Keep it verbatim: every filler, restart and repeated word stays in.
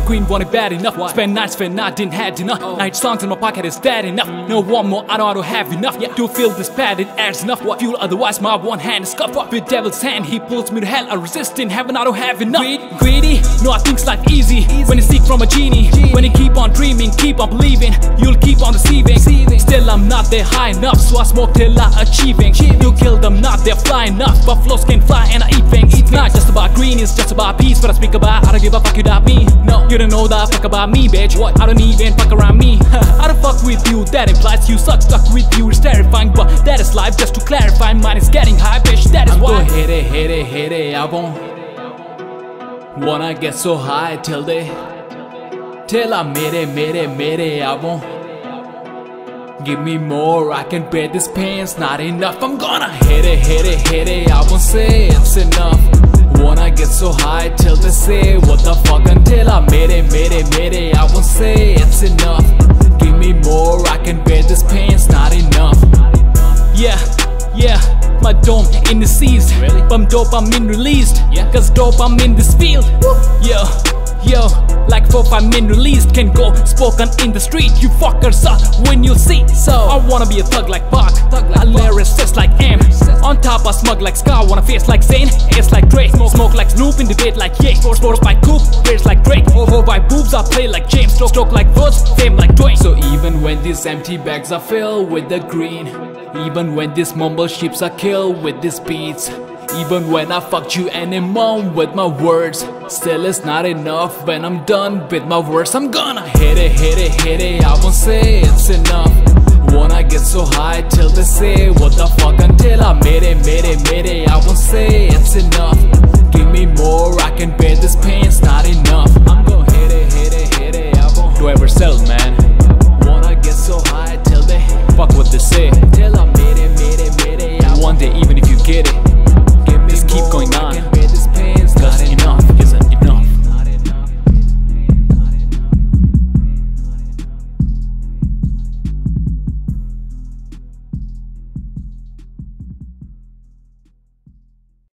green, want it bad enough. Spend nights, spend night, didn't have enough. Night songs in my pocket is that enough. No one more, I know I don't have enough. To feel this bad, it adds enough. Fuel, otherwise my one hand is cupped. With devil's hand, he pulls me to hell. I resist in heaven, I don't have enough. Greed, greedy, no, I think's life easy. When you seek from a genie, when you keep on dreaming, keep on believing, you'll keep on receiving. Still I'm not there high enough, so I smoke till I achieving. You kill them, not they're fly enough. Buffaloes can fly and I eat things. It's not just about green, it's just about peace. But I speak about, I don't give a fuck, you doubt me. No, you don't know the fuck about me, bitch. What? I don't even fuck around me. I don't fuck with you, that implies you suck. Stuck with you is terrifying, but that is life. Just to clarify, mine is getting high, bitch, that is I'm why. Hit it, hit it, hit it, I won't wanna get so high till they till I made it, made it, made it, I won't give me more, I can bear this pain's not enough. I'm gonna hit it, hit it, hit it, I won't say it's enough. Wanna get so high till they say what the fuck, until I made it, made it, made it, I won't say it's enough. Give me more, I can bear this pain's not enough. Yeah, yeah, my dome in the seas. Really? Bum dope, I'm in released. Yeah. Cause dope, I'm in this field. Woo. Yo, yo, like four, five men released. Can go spoken in the street. You fuckers up when you see. So I wanna be a thug like Pac, thug like a lyricist like M. On top I smug like Scar, wanna face like Zayn, ace like Drake. Smoke, smoke like Snoop, in debate like Ye. Sports, sports by Coop, beers like Drake. Over by boobs I play like James. Stroke, stroke like Woods, fame like Dwayne. So even when these empty bags are filled with the green, even when these mumble sheeps are killed with these beats, even when I fucked you and your mom with my words, still it's not enough. When I'm done with my words, I'm gonna hit it, hit it, hit it, I won't say it's enough. Wanna get so high till they say what the fuck, until I made it, made it, made it, I won't say it's enough. Give me more, I can bear this pain's not enough. I'm gonna hit it, hit it, hit it, I won't. Do I ever